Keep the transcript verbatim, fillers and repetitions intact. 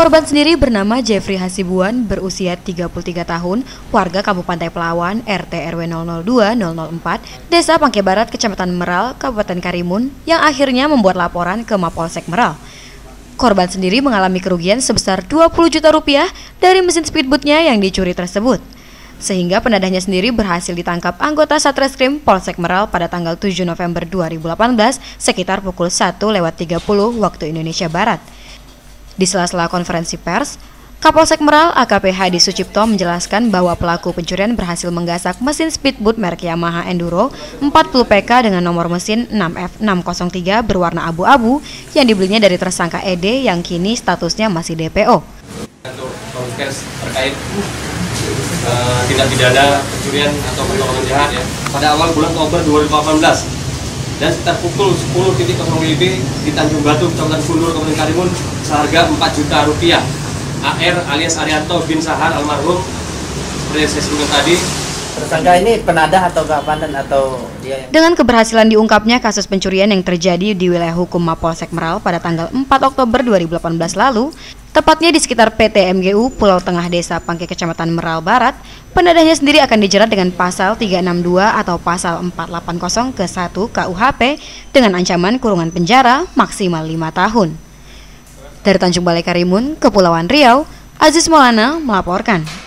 Korban sendiri bernama Jeffrey Hasibuan, berusia tiga puluh tiga tahun, warga Kampung Pantai Pelawan, R T R W nol nol dua nol nol empat, Desa Pangke Barat, Kecamatan Meral, Kabupaten Karimun, yang akhirnya membuat laporan ke Mapolsek Meral. Korban sendiri mengalami kerugian sebesar dua puluh juta rupiah dari mesin speedboatnya yang dicuri tersebut. Sehingga penadahnya sendiri berhasil ditangkap anggota Satreskrim Polsek Meral pada tanggal tujuh November dua ribu delapan belas sekitar pukul satu lewat tiga puluh waktu Indonesia Barat. Di sela-sela konferensi pers, Kapolsek Meral A K P Hadi Sucipto menjelaskan bahwa pelaku pencurian berhasil menggasak mesin speedboat merek Yamaha Enduro empat puluh P K dengan nomor mesin enam F enam nol tiga berwarna abu-abu yang dibelinya dari tersangka E D yang kini statusnya masih D P O. Untuk konferensi terkait uh, tindak pidana pencurian atau pertolongan jahat ya, pada awal bulan Oktober dua ribu delapan belas dan sekitar pukul sepuluh W I B di Tanjung Batu, Kecamatan Kundur, Kabupaten Karimun, seharga empat juta rupiah. A R alias Arianto bin Sahar almarhum, seperti yang saya sebutkan tadi. Tersangka ini penadah atau keapanan atau dia yang... Dengan keberhasilan diungkapnya kasus pencurian yang terjadi di wilayah hukum Mapolsek Meral pada tanggal empat Oktober dua ribu delapan belas lalu, tepatnya di sekitar P T M G U Pulau Tengah Desa Pangke Kecamatan Meral Barat, penadahnya sendiri akan dijerat dengan pasal tiga enam dua atau pasal empat delapan nol ke satu K U H P dengan ancaman kurungan penjara maksimal lima tahun. Dari Tanjung Balai Karimun, Kepulauan Riau, Aziz Maulana melaporkan.